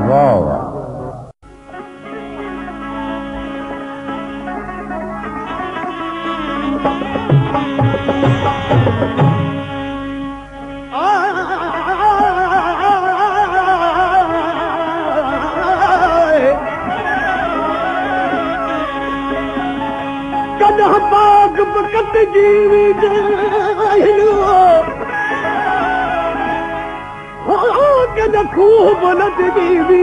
वाह वाह। बाग बकत जीवी कद खूब नत जीवी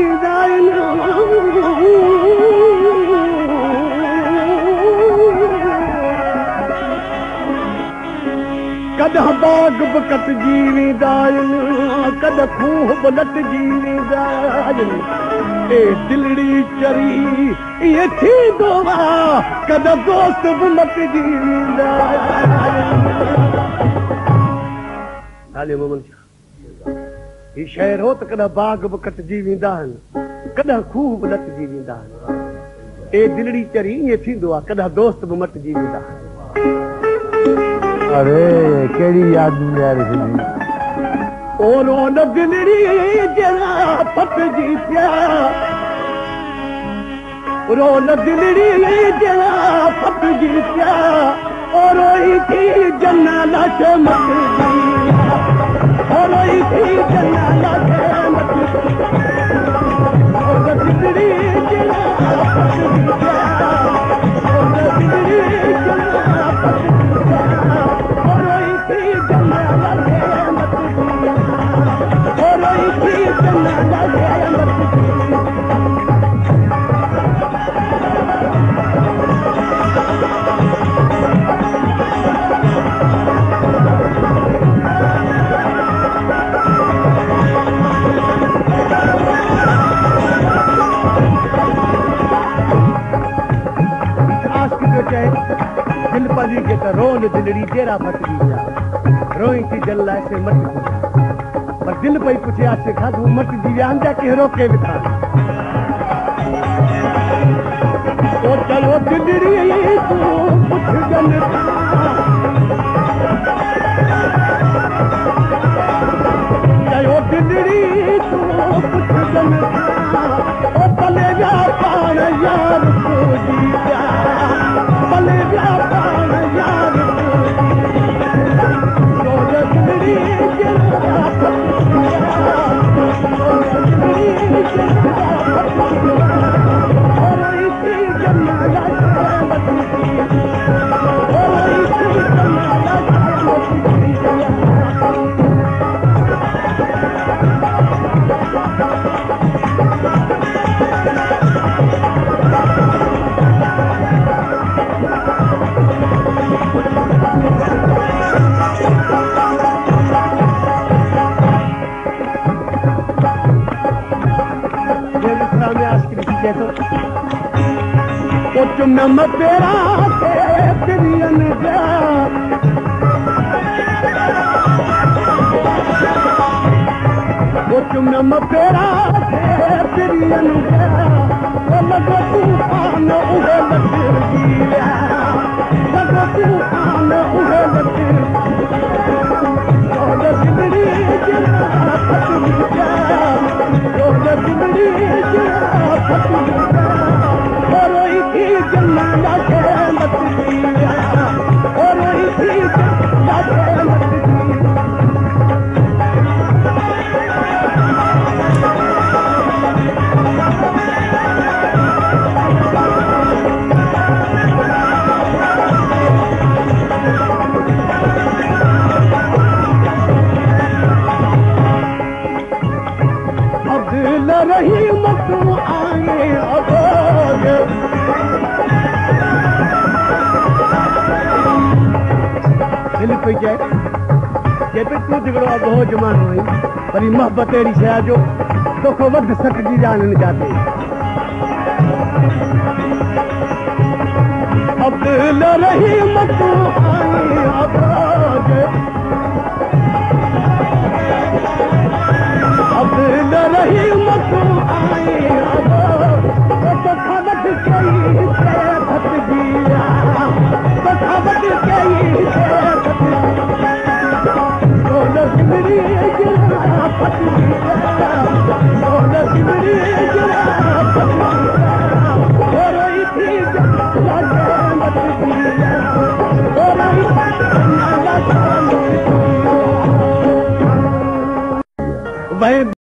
कद बाग बकत जीवी कद खूब नत जीवी ए दिलड़ी चरी ये थी दोवा कद दोस्त बुलत जीवींदा नाले मोमन ही शहर हो त कदा बाग बकत जीवींदा कदा खूब लत जीवींदा ए दिलड़ी चरी ये थी दोवा कदा दोस्त बुमत जीवींदा। अरे केड़ी याद यार थी और न दिलड़ी जरा पत जी प्या रोन दिलड़ी जरा पत जी प्या और थी जन्ना लख मत और थी जन्ना लख मत और दिलड़ी जरा पत जी प्या और दिलड़ी जरा पत जी प्या और थी जन्ना लख मत और थी जन्ना लख मत दिल पली के तो रोन दिलड़ी तेरा फट गया रोई थी जल्ला से मत पूछा पर दिल पई पूछे आज से खा तू मत जीवा अंजा के रोके बिठा तो चलो दिलड़ी तू कुछ जन चलो दिलड़ी तू कुछ जन ओ पले जा पान यार तू जी जा पले जा पान यार तो दिलड़ी जरा नम तेरा प्रियन जा वो चुनम तेरा प्रियन जा वो लगो तूफान उहे लतिर दिया लगो तूफान उहे लतिर जो दिलड़ी जरा फट गया जो दिलड़ी जरा फट गया जन्ना लागे मत दिया और इसी लागे मत अब दिल रही मत आए अब दिल पे जाए के पे तू झगड़ो अब हो जमान हुई पर मोहब्बत एड़ी शया जो दुख वध सकजी जान जाते अब दिल रही मत आई अब दिल रही मत आई अब तो खबत कई से फट गया तो खबत कई से दिलड़ी जरा फट गया वही